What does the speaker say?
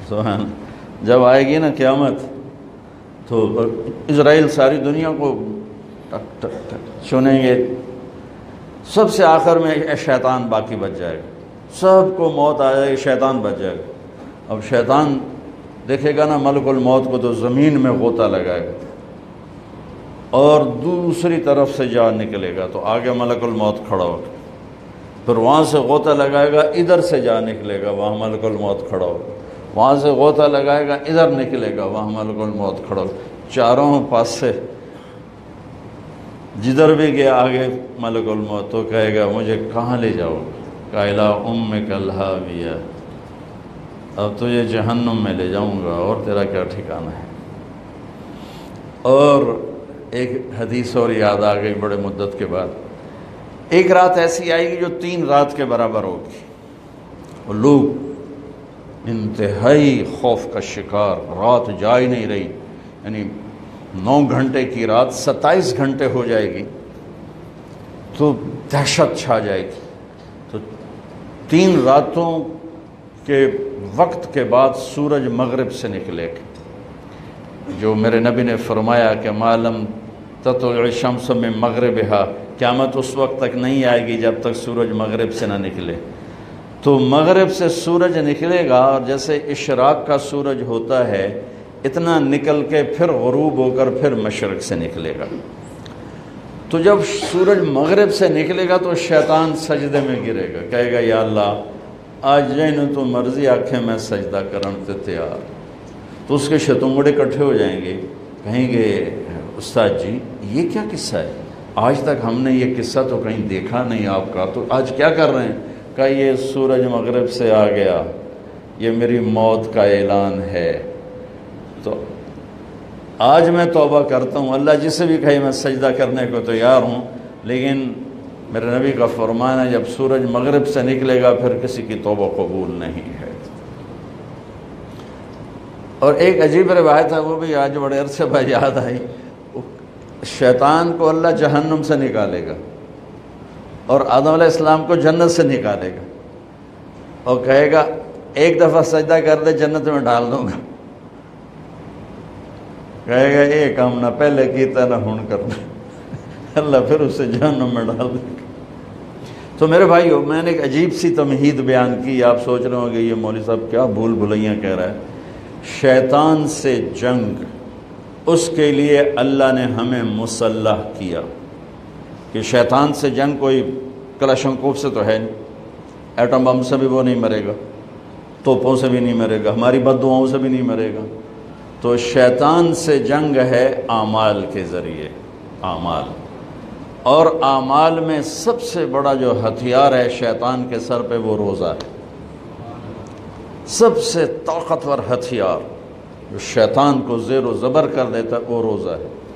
سبحان، جب آئے گی نا قیامت تو اسرائیل ساری دنیا کو ٹک ٹک ٹک چنیں گے، سب سے آخر میں شیطان باقی بچ جائے گا، سب کو موت آ جائے گی، شیطان بچ جائے گا۔ اب شیطان دیکھے گا نا ملک الموت کو تو زمین میں غوطہ لگائے گا اور دوسری طرف سے جا نکلے گا، تو آگے ملک الموت کھڑا ہوگا، پھر وہاں سے غوطہ لگائے گا، ادھر سے جا نکلے گا، وہاں ملک الموت کھڑا ہوگا، وہاں سے غوطہ لگائے گا، ادھر نکلے گا، وہاں ملک الموت کھڑا ہوگا، چاروں پاس سے جدھر بھی گیا آگے ملک الموت، تو کہے گا مجھے کہاں لے جاؤ گے؟ قائلہ امک الہاویہ، اب تجھے جہنم میں لے جاؤں گا اور تیرا کیا ٹھکانہ ہے۔ اور ایک حدیث اور یاد آ گئی بڑے مدت کے بعد، ایک رات ایسی آئے گی جو 3 رات کے برابر ہوگی، اور لوگ انتہائی خوف کا شکار، رات جا ہی نہیں رہی، یعنی 9 گھنٹے کی رات 27 گھنٹے ہو جائے گی تو دہشت چھا جائے گی۔ تو 3 راتوں کے وقت کے بعد سورج مغرب سے نکلے گا، جو میرے نبی نے فرمایا کہ معلوم تطلع الشمس من مغربہا، قیامت اس وقت تک نہیں آئے گی جب تک سورج مغرب سے نہ نکلے۔ تو مغرب سے سورج نکلے گا، اور جیسے اشراق کا سورج ہوتا ہے اتنا نکل کے پھر غروب ہو کر پھر مشرق سے نکلے گا۔ تو جب سورج مغرب سے نکلے گا تو شیطان سجدے میں گرے گا، کہے گا یا اللہ آج جائیں تو مرضی آنکھیں میں سجدہ کرن تے تیار۔ تو اس کے شتنگڑے اکٹھے ہو جائیں گے، کہیں گے استاد جی یہ کیا قصہ ہے؟ آج تک ہم نے یہ قصہ تو کہیں دیکھا نہیں آپ کا، تو آج کیا کر رہے ہیں؟ کہ یہ سورج مغرب سے آ گیا، یہ میری موت کا اعلان ہے، تو آج میں توبہ کرتا ہوں، اللہ جسے بھی کہے میں سجدہ کرنے کو تیار ہوں، لیکن میرے نبی کا فرمان ہے جب سورج مغرب سے نکلے گا پھر کسی کی توبہ قبول نہیں ہے۔ اور ایک عجیب روایت ہے، وہ بھی آج بڑے عرصے بعد یاد آئی، شیطان کو اللہ جہنم سے نکالے گا اور آدم علیہ السلام کو جنت سے نکالے گا، اور کہے گا ایک دفعہ سجدہ کر دے جنت میں ڈال دوں گا، کہے گا یہ کام نہ پہلے کیتا نہ ہن کرنا، اللہ پھر اسے جہنم میں ڈال دے گا۔ تو میرے بھائیو، میں نے ایک عجیب سی تمہید بیان کی، آپ سوچ رہے ہوں گے یہ مولوی صاحب کیا بھول بھلیاں کہہ رہا ہے۔ شیطان سے جنگ، اس کے لیے اللہ نے ہمیں مسلح کیا، کہ شیطان سے جنگ کوئی کلاشنکوف سے تو ہے نہیں، ایٹم بم سے بھی وہ نہیں مرے گا، توپوں سے بھی نہیں مرے گا، ہماری بد دعاؤں سے بھی نہیں مرے گا۔ تو شیطان سے جنگ ہے اعمال کے ذریعے، اعمال، اور اعمال میں سب سے بڑا جو ہتھیار ہے شیطان کے سر پہ وہ روزہ ہے، سب سے طاقتور ہتھیار جو شیطان کو زیر و زبر کر دیتا ہے وہ روزہ ہے۔